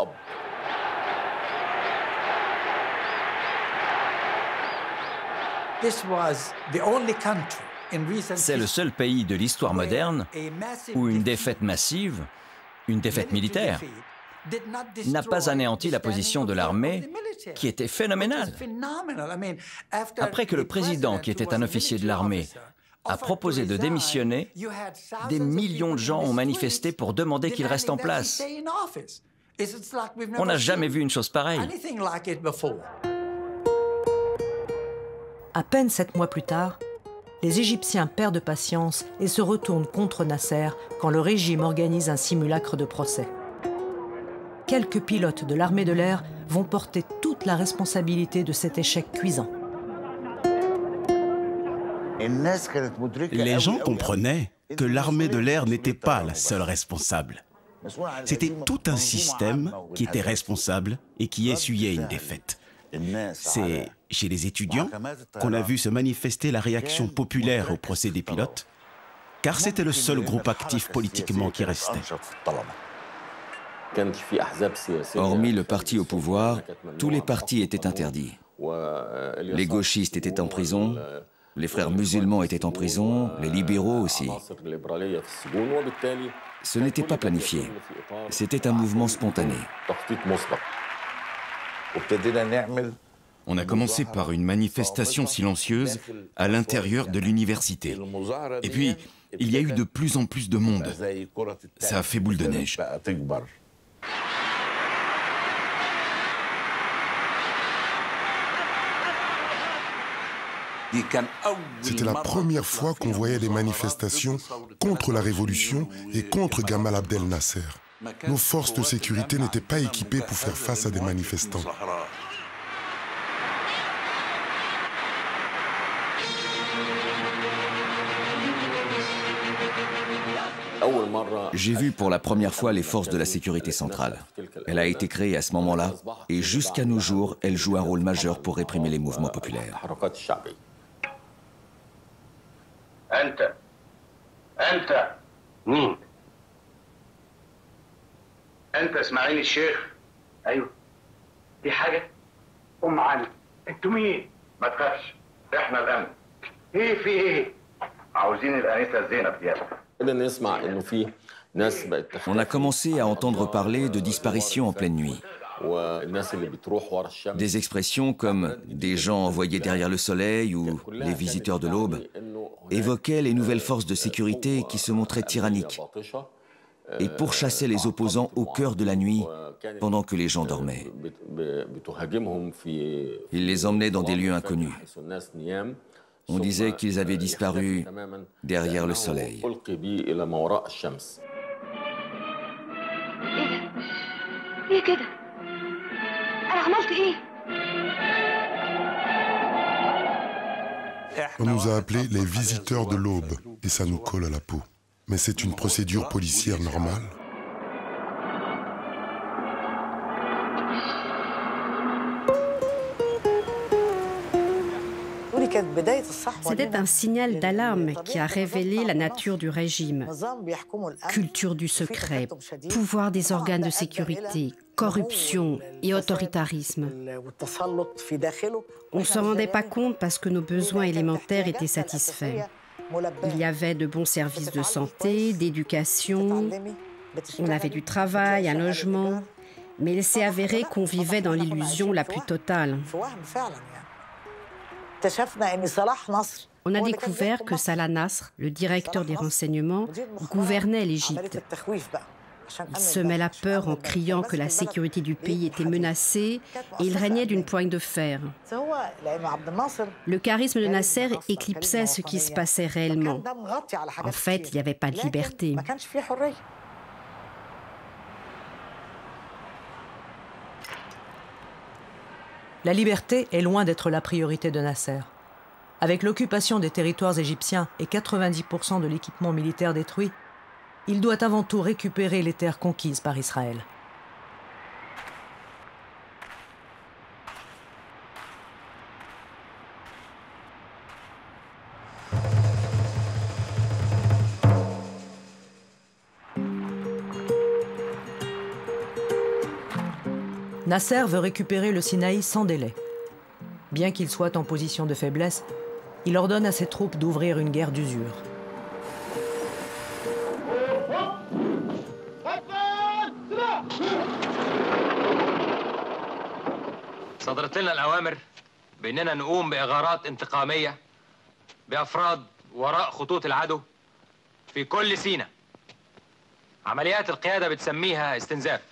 Speaker 16: C'est le seul pays de l'histoire moderne où une défaite massive, une défaite militaire, n'a pas anéanti la position de l'armée qui était phénoménale. Après que le président, qui était un officier de l'armée, a proposé de démissionner, des millions de gens ont manifesté pour demander qu'il reste en place. On n'a jamais vu une chose pareille.
Speaker 1: À peine 7 mois plus tard, les Égyptiens perdent patience et se retournent contre Nasser quand le régime organise un simulacre de procès. Quelques pilotes de l'armée de l'air vont porter toute la responsabilité de cet échec cuisant.
Speaker 6: Les gens comprenaient que l'armée de l'air n'était pas la seule responsable. C'était tout un système qui était responsable et qui essuyait une défaite. C'est chez les étudiants qu'on a vu se manifester la réaction populaire au procès des pilotes, car c'était le seul groupe actif politiquement qui restait.
Speaker 11: Hormis le parti au pouvoir, tous les partis étaient interdits. Les gauchistes étaient en prison, les frères musulmans étaient en prison, les libéraux aussi. Ce n'était pas planifié, c'était un mouvement spontané.
Speaker 12: On a commencé par une manifestation silencieuse à l'intérieur de l'université. Et puis, il y a eu de plus en plus de monde. Ça a fait boule de neige.
Speaker 3: C'était la première fois qu'on voyait des manifestations contre la révolution et contre Gamal Abdel Nasser. Nos forces de sécurité n'étaient pas équipées pour faire face à des manifestants.
Speaker 11: J'ai vu pour la première fois les forces de la sécurité centrale. Elle a été créée à ce moment-là et jusqu'à nos jours, elle joue un rôle majeur pour réprimer les mouvements populaires.
Speaker 4: انت اسماعيل الشيخ ايوه في حاجه ام علي انتوا مين ما تخافش احنا الامن ايه في ايه عاوزين الانسه زينب ديالك بدنا نسمع انه في ناس بقت
Speaker 11: On a commencé à entendre parler de disparitions en pleine nuit. Des expressions comme « des gens envoyés derrière le soleil » ou « les visiteurs de l'aube » évoquaient les nouvelles forces de sécurité qui se montraient tyranniques et pourchassaient les opposants au cœur de la nuit pendant que les gens dormaient. Ils les emmenaient dans des lieux inconnus. On disait qu'ils avaient disparu derrière le soleil.
Speaker 3: On nous a appelés les visiteurs de l'aube et ça nous colle à la peau. Mais c'est une procédure policière normale.
Speaker 15: C'était un signal d'alarme qui a révélé la nature du régime. Culture du secret, pouvoir des organes de sécurité, corruption et autoritarisme. On ne se rendait pas compte parce que nos besoins élémentaires étaient satisfaits. Il y avait de bons services de santé, d'éducation, on avait du travail, un logement, mais il s'est avéré qu'on vivait dans l'illusion la plus totale. On a découvert que Salah Nasr, le directeur des renseignements, gouvernait l'Égypte. Il semait la peur en criant que la sécurité du pays était menacée et il régnait d'une poigne de fer. Le charisme de Nasser éclipsait ce qui se passait réellement. En fait, il n'y avait pas de liberté.
Speaker 1: La liberté est loin d'être la priorité de Nasser. Avec l'occupation des territoires égyptiens et 90% de l'équipement militaire détruit, il doit avant tout récupérer les terres conquises par Israël. Nasser veut récupérer le Sinaï sans délai. Bien qu'il soit en position de faiblesse, il ordonne à ses troupes d'ouvrir une guerre d'usure.
Speaker 17: صدرت لنا الأوامر بأننا نقوم بإغارات انتقامية بأفراد وراء خطوط العدو في كل سيناء. عمليات القيادة بتسميها استنزاف.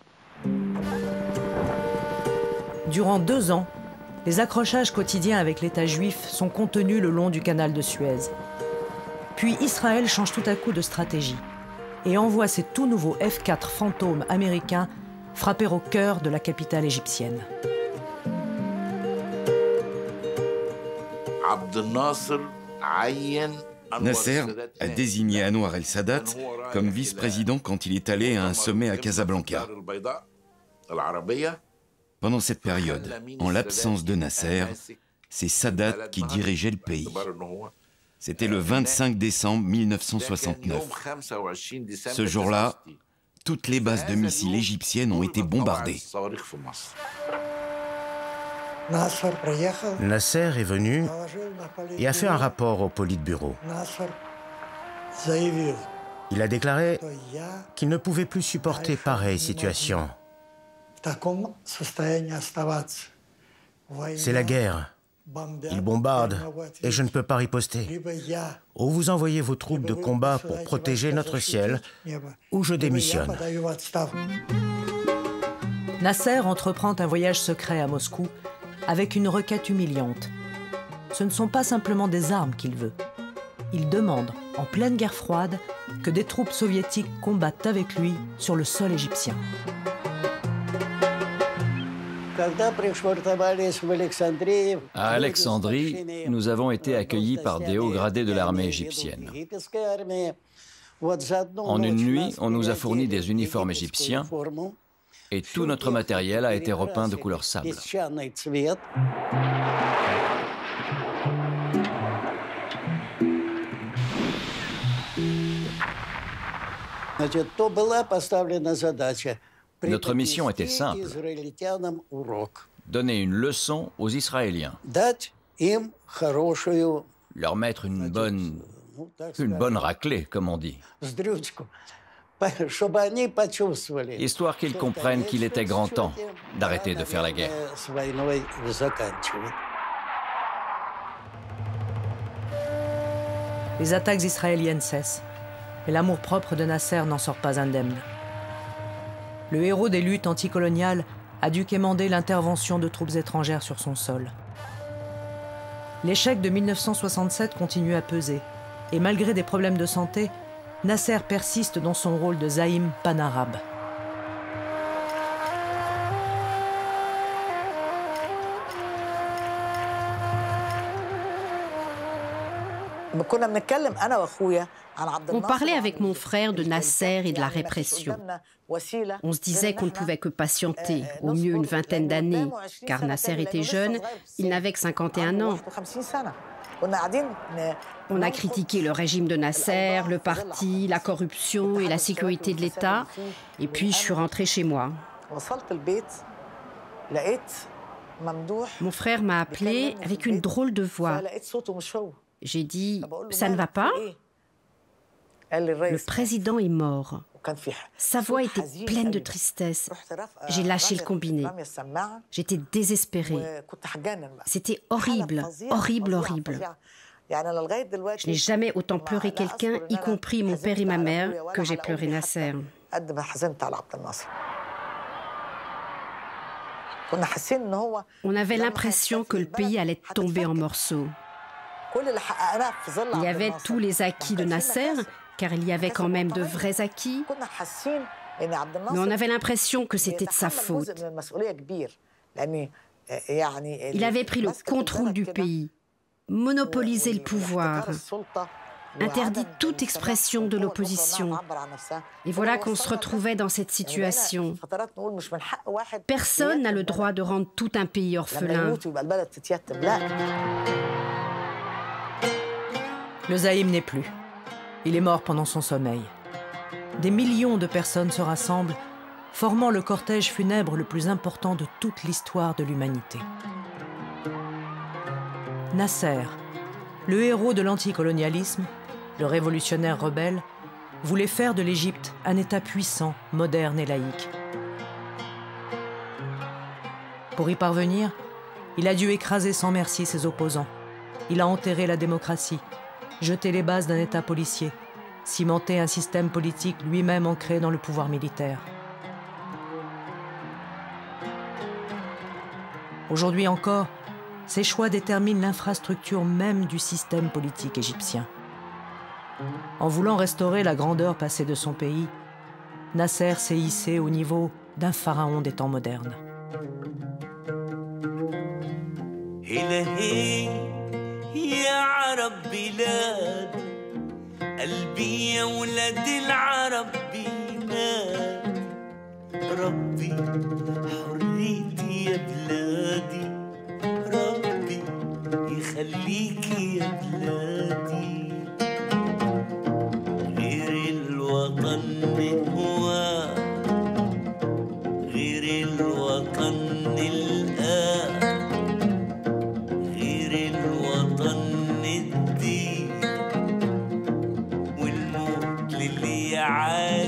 Speaker 1: Durant 2 ans, les accrochages quotidiens avec l'État juif sont contenus le long du canal de Suez. Puis Israël change tout à coup de stratégie et envoie ses tout nouveaux F-4 fantômes américains frapper au cœur de la capitale égyptienne.
Speaker 12: Nasser a désigné Anwar el-Sadat comme vice-président quand il est allé à un sommet à Casablanca. Pendant cette période, en l'absence de Nasser, c'est Sadat qui dirigeait le pays. C'était le 25 décembre 1969. Ce jour-là, toutes les bases de missiles égyptiennes ont été bombardées.
Speaker 7: Nasser est venu et a fait un rapport au Politburo. Il a déclaré qu'il ne pouvait plus supporter pareille situation. C'est la guerre. Ils bombardent et je ne peux pas riposter. Ou vous envoyez vos troupes de combat pour protéger notre ciel, ou je démissionne.
Speaker 1: Nasser entreprend un voyage secret à Moscou avec une requête humiliante. Ce ne sont pas simplement des armes qu'il veut. Il demande, en pleine guerre froide, que des troupes soviétiques combattent avec lui sur le sol égyptien.
Speaker 8: À Alexandrie, nous avons été accueillis par des hauts gradés de l'armée égyptienne. En une nuit, on nous a fourni des uniformes égyptiens et tout notre matériel a été repeint de couleur sable. Notre mission était simple, donner une leçon aux Israéliens, leur mettre une bonne raclée, comme on dit, histoire qu'ils comprennent qu'il était grand temps d'arrêter de faire la guerre.
Speaker 1: Les attaques israéliennes cessent, mais l'amour-propre de Nasser n'en sort pas indemne. Le héros des luttes anticoloniales a dû quémander l'intervention de troupes étrangères sur son sol. L'échec de 1967 continue à peser, et malgré des problèmes de santé, Nasser persiste dans son rôle de zaïm pan-arabe.
Speaker 15: On parlait avec mon frère de Nasser et de la répression. On se disait qu'on ne pouvait que patienter, au mieux une vingtaine d'années, car Nasser était jeune, il n'avait que 51 ans. On a critiqué le régime de Nasser, le parti, la corruption et la sécurité de l'État, et puis je suis rentrée chez moi. Mon frère m'a appelée avec une drôle de voix. J'ai dit « Ça ne va pas ?» Le président est mort. Sa voix était pleine de tristesse. J'ai lâché le combiné. J'étais désespérée. C'était horrible, horrible, horrible. Je n'ai jamais autant pleuré quelqu'un, y compris mon père et ma mère, que j'ai pleuré Nasser. On avait l'impression que le pays allait tomber en morceaux. Il y avait tous les acquis de Nasser, car il y avait quand même de vrais acquis, mais on avait l'impression que c'était de sa faute. Il avait pris le contrôle du pays, monopolisé le pouvoir, interdit toute expression de l'opposition. Et voilà qu'on se retrouvait dans cette situation. Personne n'a le droit de rendre tout un pays orphelin.
Speaker 1: Le Zaïm n'est plus. Il est mort pendant son sommeil. Des millions de personnes se rassemblent, formant le cortège funèbre le plus important de toute l'histoire de l'humanité. Nasser, le héros de l'anticolonialisme, le révolutionnaire rebelle, voulait faire de l'Égypte un État puissant, moderne et laïque. Pour y parvenir, il a dû écraser sans merci ses opposants. Il a enterré la démocratie, jeté les bases d'un État policier, cimenté un système politique lui-même ancré dans le pouvoir militaire. Aujourd'hui encore, ces choix déterminent l'infrastructure même du système politique égyptien. En voulant restaurer la grandeur passée de son pays, Nasser s'est hissé au niveau d'un pharaon des temps modernes.
Speaker 18: عاد